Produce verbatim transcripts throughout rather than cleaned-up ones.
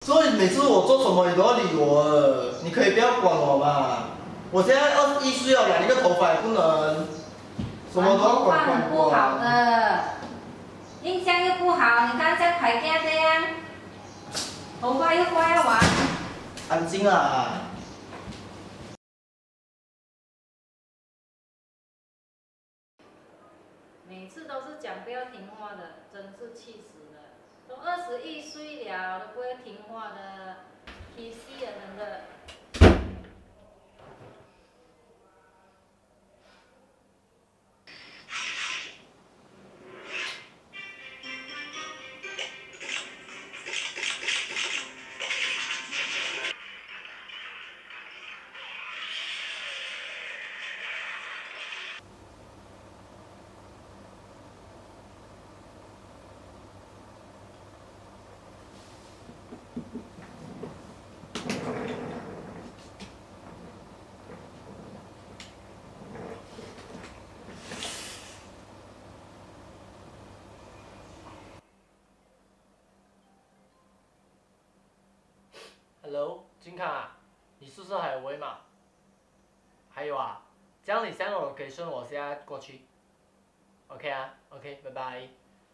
所以每次我做什么你都要理我了，你可以不要管我嘛？我现在二十一岁了，染一个头发也不能，什么都要头发管管很不好管。 的，印象又不好，你看像排架这样，头发又刮要完。 安静啊！ 每次都是讲不要听话的，真是气死了！都二十一岁了，都不会听话的，气死人真的。 Hello， 金康啊，你宿舍还有位吗？还有啊，这样你 send 我 location， 我现在过去。OK 啊 ，OK， 拜拜。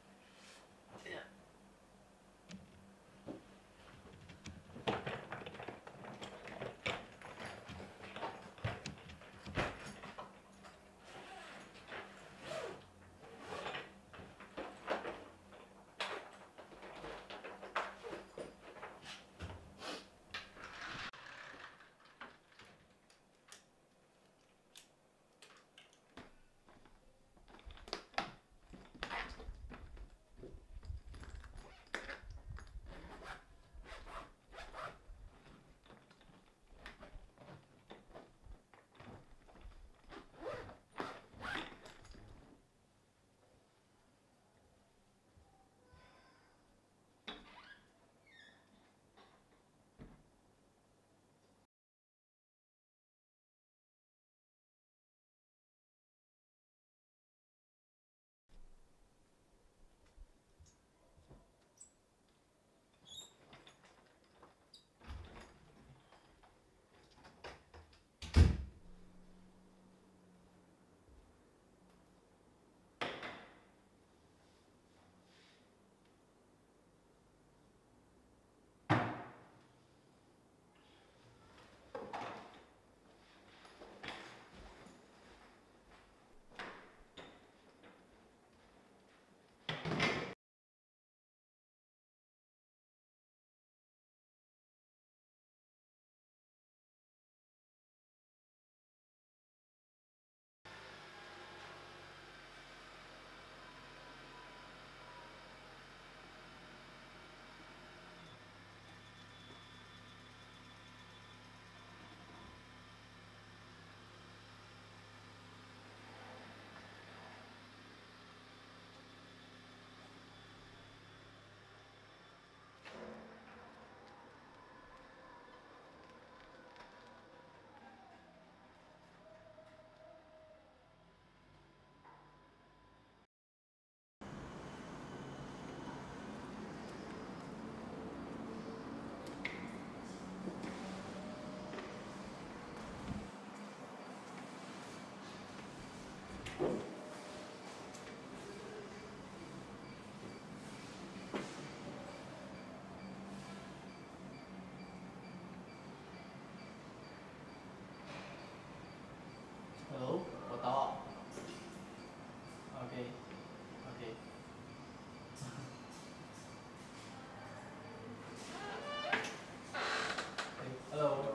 Hello， 我到。OK，OK。Hello。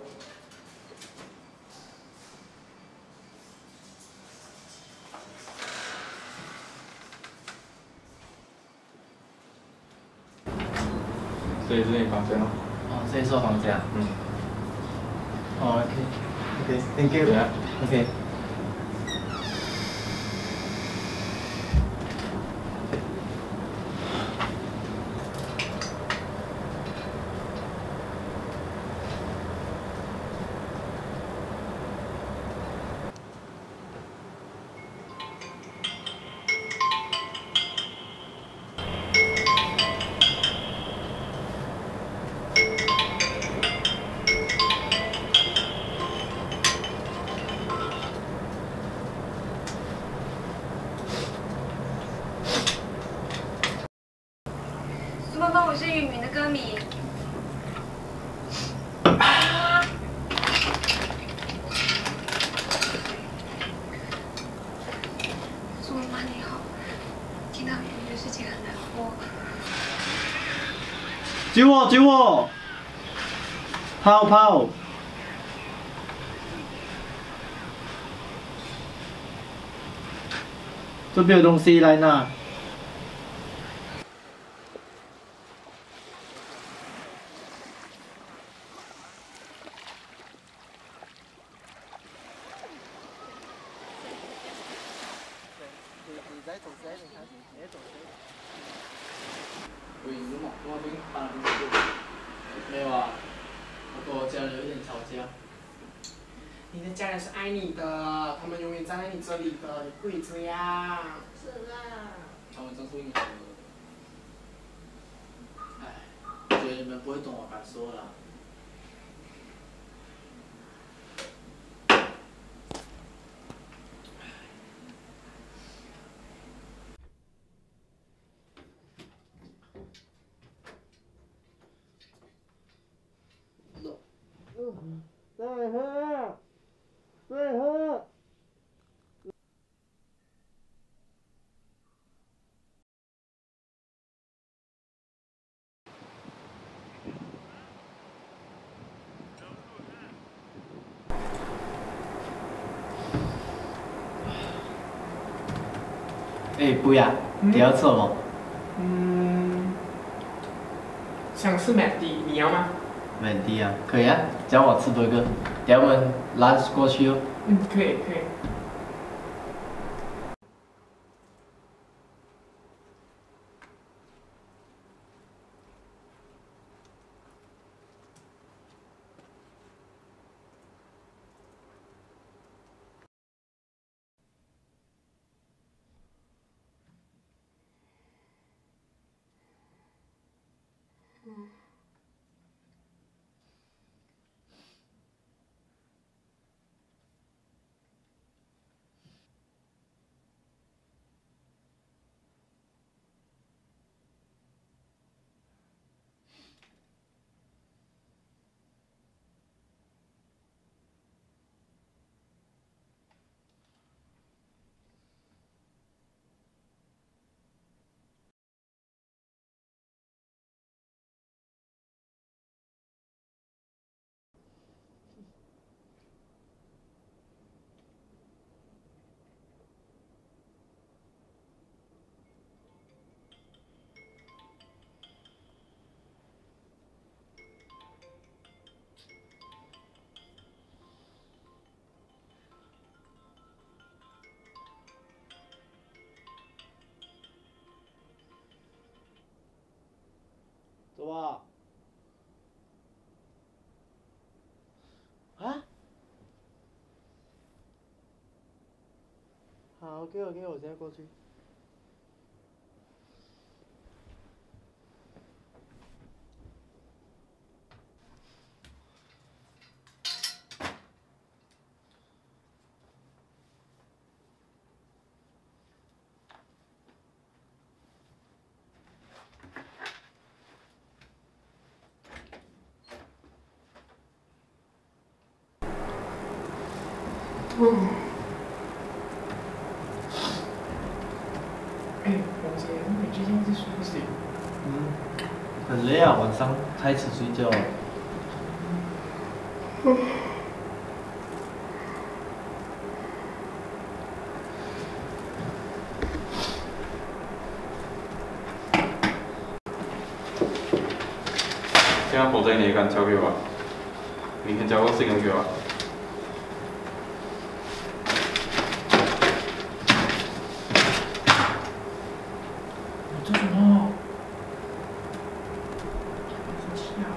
这里是你房间哦。 哦，这里是我房间啊。 嗯。 哦 ，OK，OK，Thank you。OK。 救我！救我！跑跑！这边有东西，来拿。你在走这边开始，你在走这边。 喂，你怎么跟我兵搬了这个？没有啊，我跟我家人有点吵架。 你的家人是爱你的，他们永远站在你这里的，你不可以这样。 是啊。 他们真是为你好的。唉，我觉得你们不会懂我感受啦。 再喝，再喝。 哎，不呀，你要吃什么？ 嗯，想吃麦迪，你要吗？ 满地啊，可以啊，叫我吃多一个，等下我们 lunch 过去哦。 嗯，可以可以。 走吧。啊？好 ，OK OK，我现在过去。 嗯。哎，王姐，你最近在睡不睡？ 嗯，很累啊，晚上太迟睡觉了。 现在火灾你也敢交给我？明天交个新人给我。 你做什么？生气啊！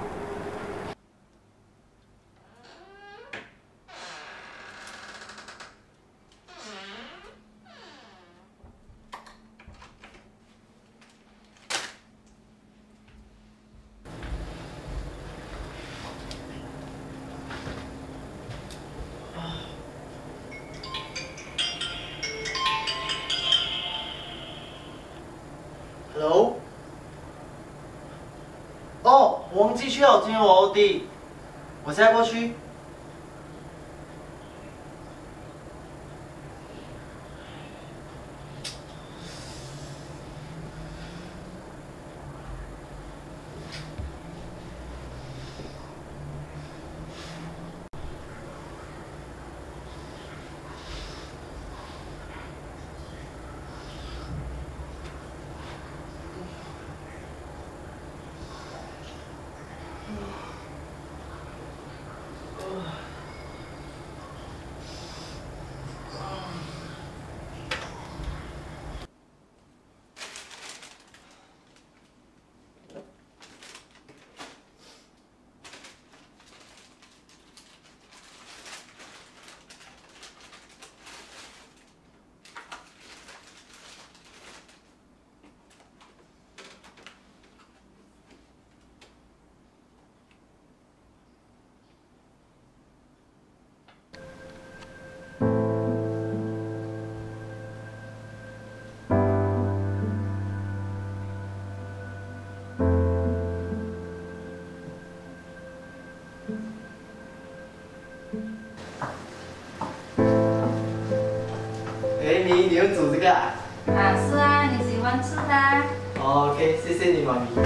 Hello？ 哦，我忘记去了，今天我 O D， 我现在过去。 你会煮这个啊？ 啊，是啊，你喜欢吃的、啊。 哦 OK， 谢谢你，妈咪。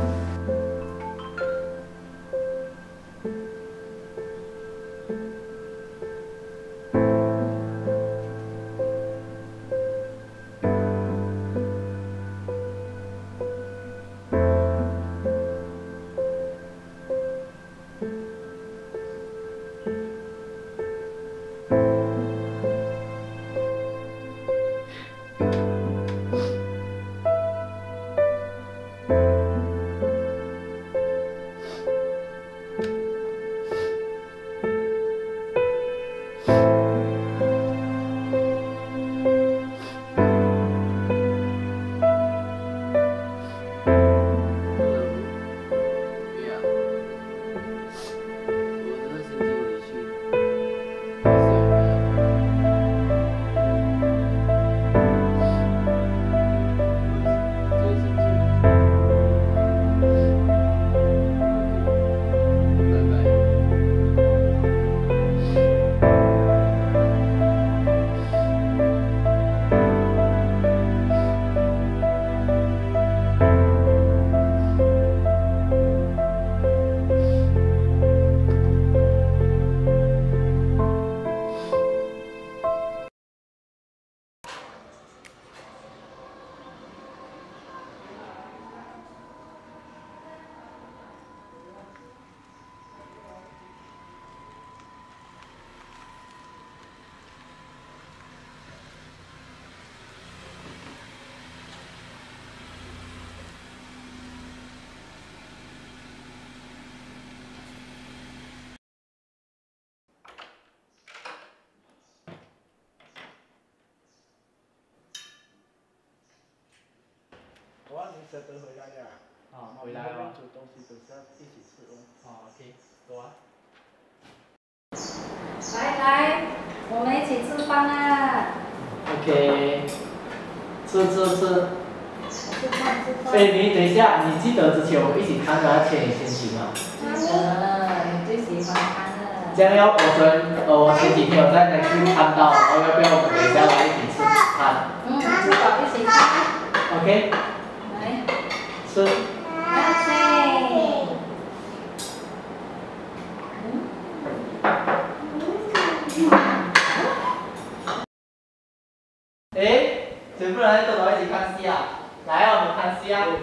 哇，你舍得回来了？ 啊，回来了。 煮东西等下一起吃哦。 好 ，OK， 走啊。 来来，我们一起吃饭啦。 OK， 吃吃吃。 吃饭吃饭。 哎，你等一下，你记得之前我们一起看的《千与千寻》吗？ 记得，你最喜欢看的。 这样要我昨天呃，我前几天有在 Netflix 看到，然后要不要我们等一下来一起吃看？ 嗯，吃饱一起看。 OK， 来， 吃。 OK。 哎，全部人都来一起看戏啊！来啊，我们看戏啊！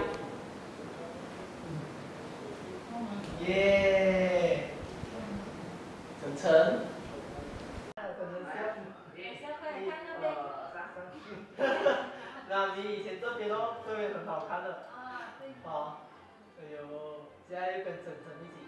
耶！晨晨。那你以前这边哦，这边很好看的。 啊，对。 好，哎呦，现在又跟晨晨一起